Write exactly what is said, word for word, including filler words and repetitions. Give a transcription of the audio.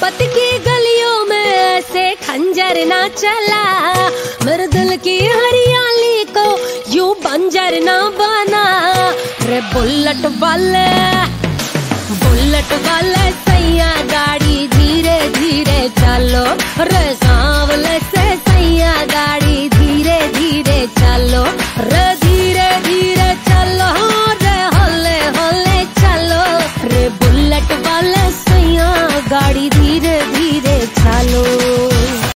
मोहब्बत की गलियों में ऐसे खंजर ना चला, मेरे दिल की हरियाली को यूं बंजर ना बना। रे बुलेट वाले बुलेट वाले सैया गाड़ी धीरे धीरे चलो, रे सांवले से सैया गाड़ी धीरे धीरे चलो, रे